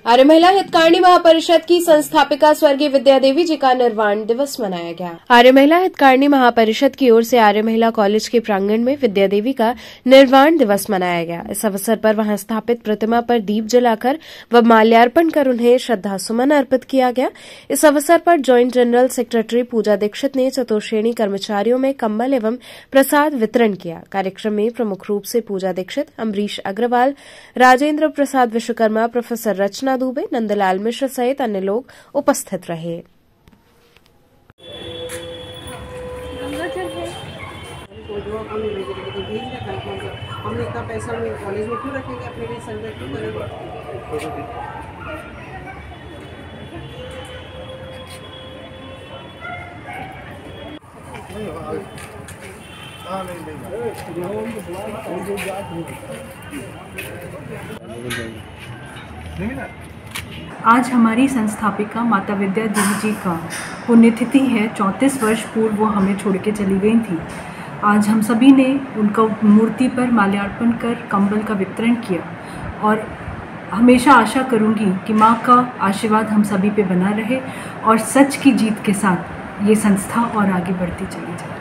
आर्य महिला हितकारिणी महापरिषद की संस्थापिका स्वर्गीय विद्या देवी जी का निर्वाण दिवस मनाया गया। आर्य महिला हितकारिणी महापरिषद की ओर से आर्य महिला कॉलेज के प्रांगण में विद्या देवी का निर्वाण दिवस मनाया गया। इस अवसर पर वहां स्थापित प्रतिमा पर दीप जलाकर व माल्यार्पण कर उन्हें श्रद्धासुमन अर्पित किया गया। इस अवसर पर joint general secretary Pooja Dixit ने चतुर्श्रेणी कर्मचारियों में कंबल एवं प्रसाद वितरण किया। कार्यक्रम में प्रमुख रूप से पूजा दीक्षित, अम्बरीश अग्रवाल, राजेंद्र प्रसाद विश्वकर्मा, प्रोफेसर रचना दुबे, नंदलाल मिश्र सहित अन्य लोग उपस्थित रहे। हमने इतना पैसा कॉलेज में क्यों रखेंगे, अपने लिए सर्वे क्यों करेंगे। आज हमारी संस्थापिका माता विद्या देवी जी का पुण्यतिथि है। 34 वर्ष पूर्व वो हमें छोड़ के चली गई थी। आज हम सभी ने उनका मूर्ति पर माल्यार्पण कर कंबल का वितरण किया और हमेशा आशा करूंगी कि माँ का आशीर्वाद हम सभी पे बना रहे और सच की जीत के साथ ये संस्था और आगे बढ़ती चली जाए।